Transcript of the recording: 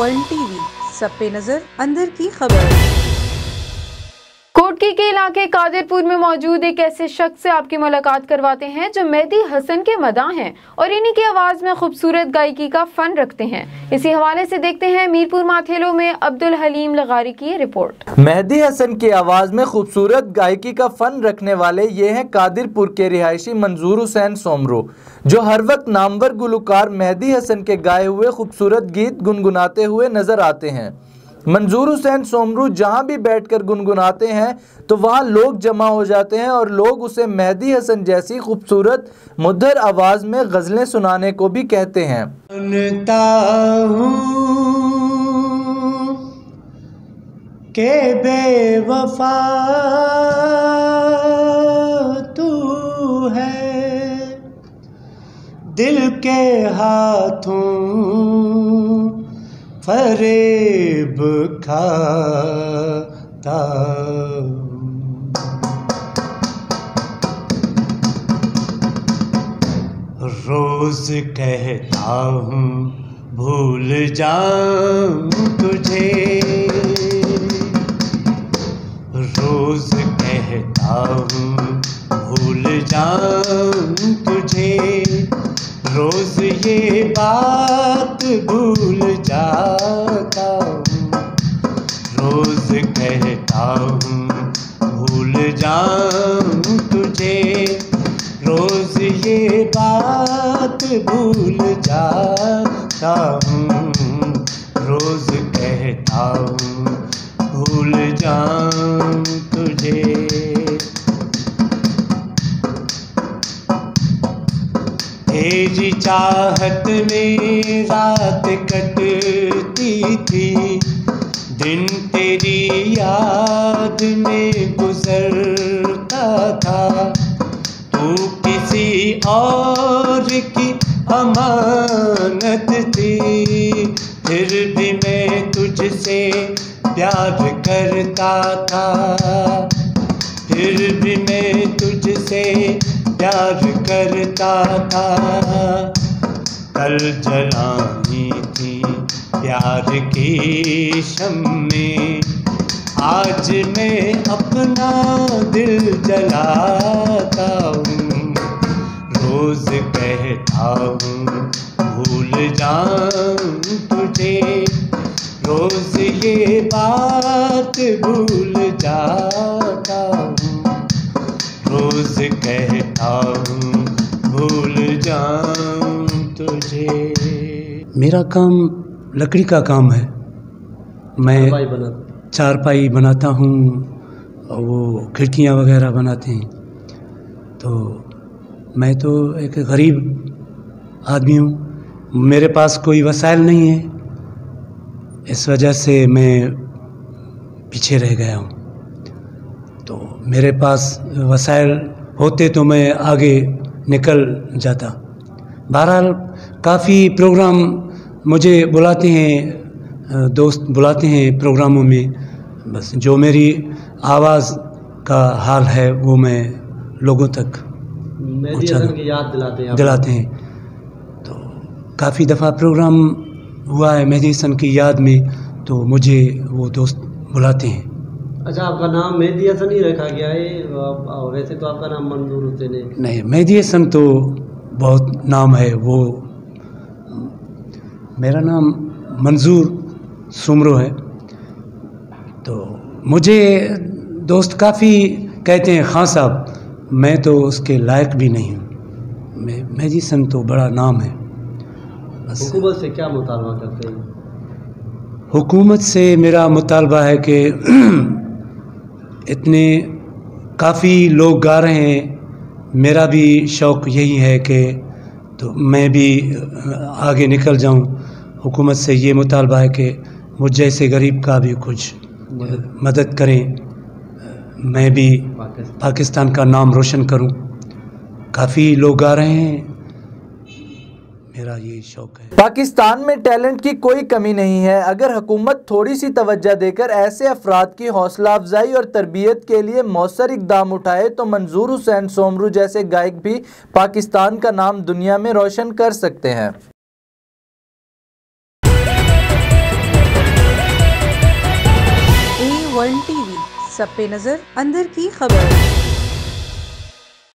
World TV, सब पे नजर, अंदर की खबर। कोटकी के इलाके कादिरपुर में मौजूद एक ऐसे शख्स से आपकी मुलाकात करवाते हैं जो मेहदी हसन के मदाह हैं और इन्हीं की आवाज में खूबसूरत गायकी का फन रखते हैं। इसी हवाले से देखते हैं मीरपुर माथेलो में अब्दुल हलीम लगारी की रिपोर्ट। मेहदी हसन की आवाज में खूबसूरत गायकी का फन रखने वाले ये हैं कादिरपुर के रिहायशी मंजूर हुसैन सोमरू, जो हर वक्त नामवर गुलकार मेहदी हसन के गाए हुए खूबसूरत गीत गुनगुनाते हुए नजर आते हैं। मंजूर हुसैन सोमरू जहाँ भी बैठकर गुनगुनाते हैं तो वहाँ लोग जमा हो जाते हैं और लोग उसे मेहदी हसन जैसी खूबसूरत मुद्दर आवाज़ में गज़लें सुनाने को भी कहते हैं। जानता हूँ के बेवफा तू है, दिल के हाथों फरेब खाता, रोज कहता हूँ भूल जाऊँ तुझे, रोज कहता हूँ भूल जाऊँ तुझे, रोज ये बात भूल जाता हूँ, रोज कहता हूँ भूल जाऊँ तुझे, रोज ये बात भूल जाता हूँ, रोज कहता हूँ भूल जाऊँ तुझे। तेरी चाहत में रात कटती थी, दिन तेरी याद में गुजरता था, तू किसी और की अमानत थी, फिर भी मैं तुझसे प्यार करता था, फिर भी मैं तुझसे प्यार करता था, कल जलानी थी प्यार की शम्में, आज मैं अपना दिल जलाता हूँ, रोज कहता हूँ भूल जाऊँ तुझे, रोज ये बात भूल जाता हूँ, रोज कहता हूँ भूल जाऊँ तुझे। मेरा काम लकड़ी का काम है, मैं चारपाई बनाता हूँ और वो खिड़कियाँ वगैरह बनाते हैं। तो मैं तो एक गरीब आदमी हूँ, मेरे पास कोई वसाइल नहीं है, इस वजह से मैं पीछे रह गया हूँ। तो मेरे पास वसाइल होते तो मैं आगे निकल जाता। बहरहाल काफ़ी प्रोग्राम मुझे बुलाते हैं, दोस्त बुलाते हैं प्रोग्रामों में, बस जो मेरी आवाज़ का हाल है वो मैं लोगों तक मेहदी हसन की याद दिलाते हैं। तो काफ़ी दफ़ा प्रोग्राम हुआ है मेहदी हसन की याद में, तो मुझे वो दोस्त बुलाते हैं। अच्छा, आपका नाम मेहदी हसन ही रखा गया है? वैसे तो आपका नाम मंजूर हुसैन है। नहीं, मेहदी हसन तो बहुत नाम है, वो मेरा नाम मंजूर सोमरू है। तो मुझे दोस्त काफ़ी कहते हैं खां साहब, मैं तो उसके लायक भी नहीं हूँ। मेहदी हसन तो बड़ा नाम है। हुकूमत से क्या मुतालबा करते हैं? हुकूमत से मेरा मुतालबा है कि इतने काफ़ी लोग गा रहे हैं, मेरा भी शौक़ यही है कि तो मैं भी आगे निकल जाऊं। हुकूमत से ये मुतालबा है कि मुझ जैसे गरीब का भी कुछ मदद करें, मैं भी पाकिस्तान का नाम रोशन करूं। काफ़ी लोग गा रहे हैं, मेरा ये शौक़ है। पाकिस्तान में टैलेंट की कोई कमी नहीं है। अगर हुकूमत थोड़ी सी तवज्जो देकर ऐसे अफराद की हौसला अफजाई और तरबियत के लिए मौसर इक़दाम उठाए तो मंजूर हुसैन सोमरू जैसे गायक भी पाकिस्तान का नाम दुनिया में रोशन कर सकते हैं। सब पे नजर अंदर की खबर।